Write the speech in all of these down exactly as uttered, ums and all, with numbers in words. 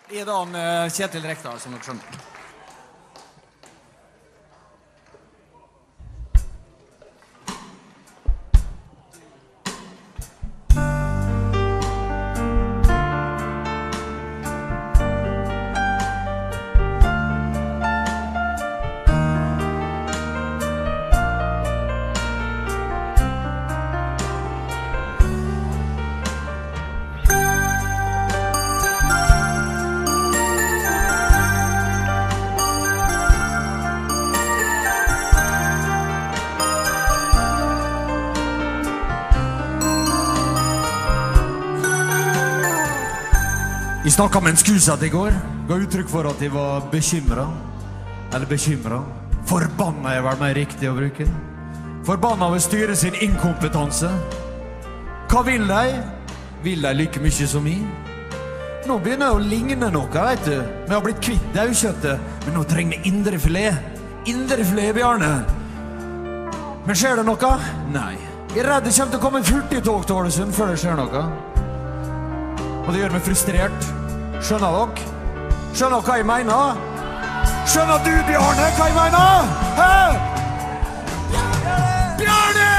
I da han Kjetil Rekdal, som dere skjønner. Vi snakket med en skuesatt I går, ga uttrykk for at de var bekymret, eller bekymret. Forbannet er vel mer riktig å bruke. Forbannet ved styre sin inkompetanse. Hva vil de? Vil de like mye som I? Nå begynner det å ligne noe, vet du. Vi har blitt kvitt daukjøttet, men nå trenger vi indre filet. Indre filet, Bjarne. Men skjer det noe? Nei. Jeg er redd det kommer til å komme en hurtigtog til Ålesund før det skjer noe. Og det gjør meg frustrert. Skjønner dere? Skjønner dere hva jeg mener? Skjønner du, Bjarne, hva jeg mener? Hæ? Bjarne!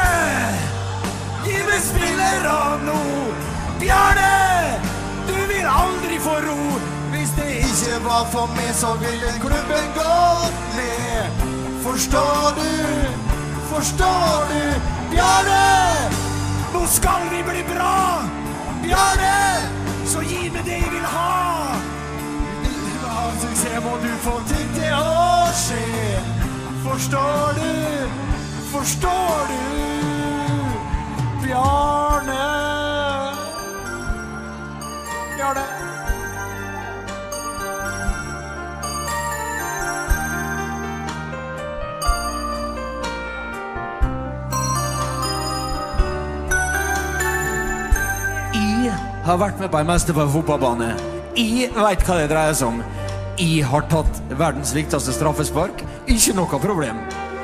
Gi meg spillere nå! Bjarne! Du vil aldri få ro. Hvis det ikke var for meg, så ville klubben gå ned. Forstår du? Forstår du? Bjarne! Nå skal vi bli bra! Bjarne, så gi meg det jeg vil ha. Vil du ha suksess, må du få ting til å skje. Forstår du? Forstår du? Bjarne. Bjarne. Har vært med på en meste på en fotballbane. Jeg vet hva det dreier seg om. Jeg har tatt verdens viktigste straffespark. Ikke noe problem.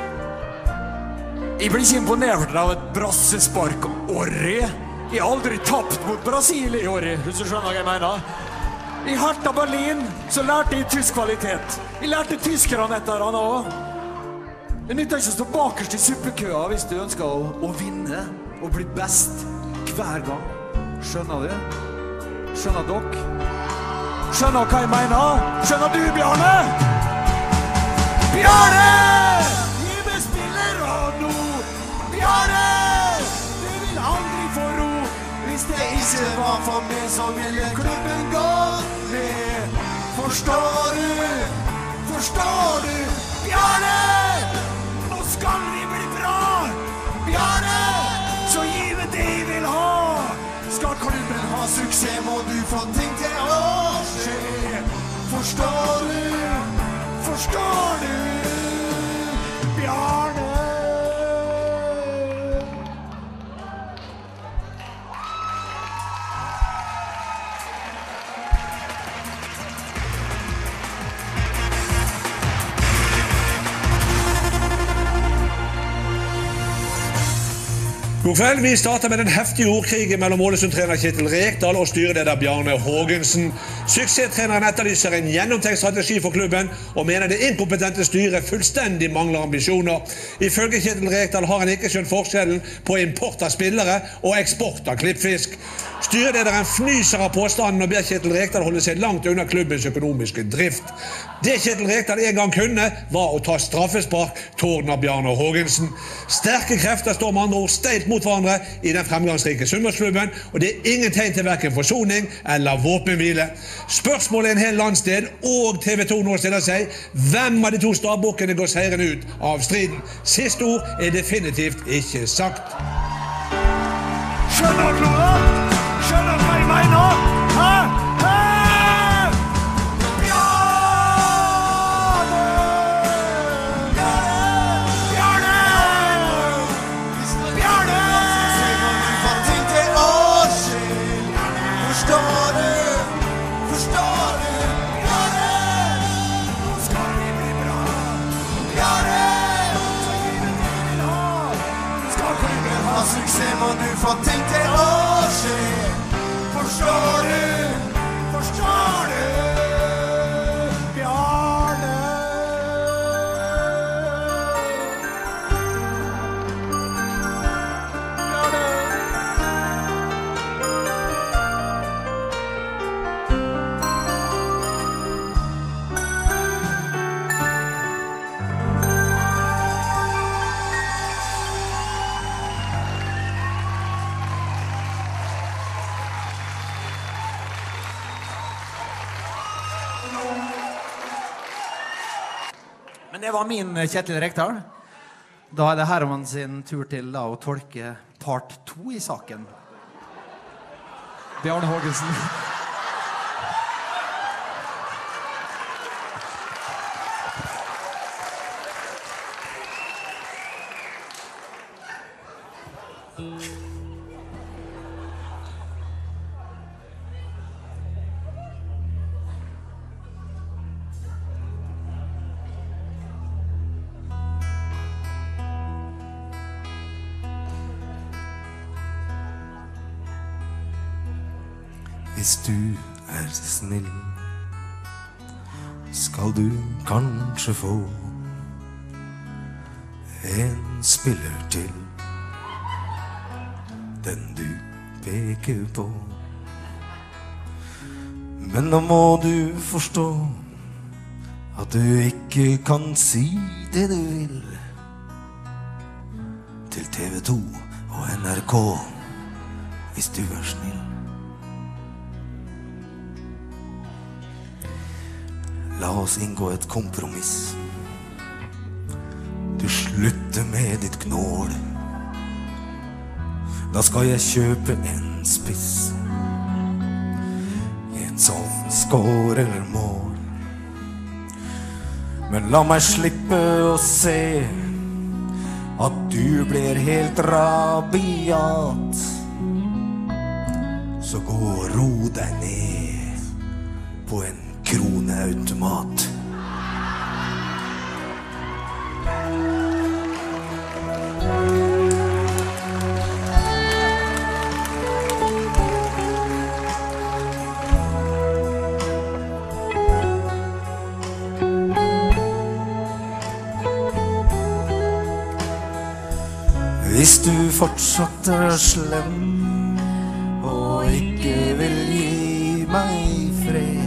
Jeg blir ikke imponert av et brassespark året. Jeg har aldri tapt mot Brasil I året, hvis du skjønner hva jeg mener. I Hertha Berlin så lærte jeg tysk kvalitet. Jeg lærte tyskerne etter han også. Det nytter ikke å stå bakerst I suppekøa hvis du ønsker å, å vinne og bli best hver gang. Skjønner du? Skjønner dere? Skjønner hva jeg mener? Skjønner du, Bjarne? Bjarne! Gi meg spillere nå! Bjarne! Du vil aldri få ro. Hvis det ikke var for meg, så ville klubben gå ned. Forstår du? Forstår du? Bjarne! Nå skal vi bli bra! Bjarne! Så gi meg det jeg vil ha! Skal klubben ha suksess, må du få ting til å skje. Forstår du? Forstår du? Bjarne? God kveld, vi starter med den heftige ordkrigen mellom Ålesund-trener Kjetil Rekdal og styreleder Bjarne Hågensen. Suksesstreneren etterlyser en gjennomtenkt strategi for klubben og mener det inkompetente styret fullstendig mangler ambisjoner. Ifølge Kjetil Rekdal har han ikke skjønt forskjellen på import av spillere og eksport av klippfisk. Styrelederen fnyser av påstanden og ber Kjetil Rekdal holde seg langt unna klubbens økonomiske drift. Det Kjetil Rekdal en gang kunne, var å ta straffespark, tordner Bjarne Hågensen. Sterke krefter står med andre ord steilt mot hverandre i den fremgangsrike Sunnmørsklubben, og det er ingen tegn til hverken forsoning eller våpenhvile. Spørsmålet er en hel landsdel, og T V to nå stiller seg. Hvem av de to stabbukkene går seieren ut av striden? Siste ord er definitivt ikke sagt. Skjønner du det? Skjønner hva jeg mener? Hæ? Hæ? Suksess må du få ting til å skje. Forstår du? Forstår du? Men det var min Kjetil Rekdal. Da er det Herman sin tur til da, å tolke part to i saken. Bjarne Hågensen. Hvis du er snill, skal du kanskje få en spiller til, den du peker på. Men da må du forstå at du ikke kan si det du vil til T V to og N R K, hvis du er snill. La oss inngå et kompromiss. Du slutter med ditt gnål. Da skal jeg kjøpe en spiss, en som skårer mål. Men la meg slippe å se at du blir helt rabiat. Så gå og ro deg ned på en kroneautomat. Hvis du fortsatt er slem og ikke vil gi meg fred,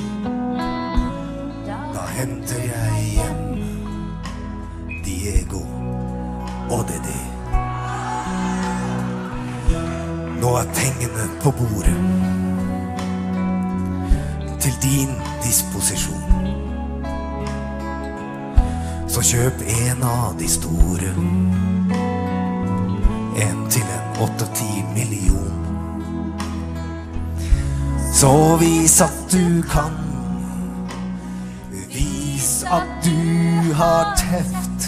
henter jeg hjem Diego og Dede. Nå er pengene på bordet til din disposisjon. Så kjøp en av de store, en til en åtte-ti million. Så vis at du kan, at du har teft.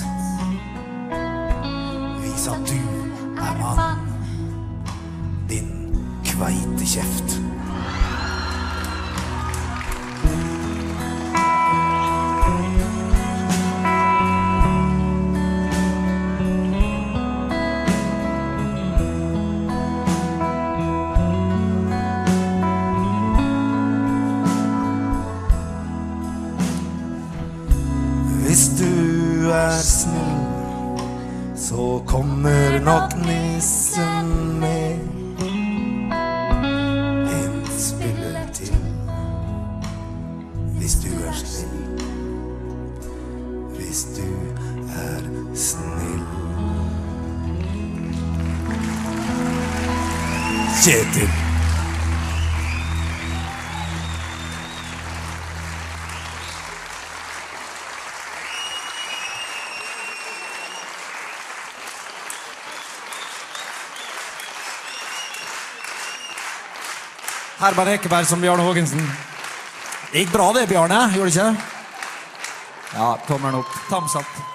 Vis at du er mann, din kveitekjeft. Hvis du er snill, så kommer nok nissen med en spiller til. Hvis du er snill, hvis du er snill. Kjetil. Herman Ekeberg som Bjarne Hågensen. Det gikk bra det, Bjarne, gjorde det ikke? Ja, tommelen opp. Thumbs up.